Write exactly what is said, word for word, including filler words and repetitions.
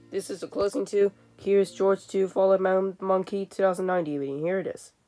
This is the closing to Curious George two Fallout Monkey twenty nine D V D. Here it is.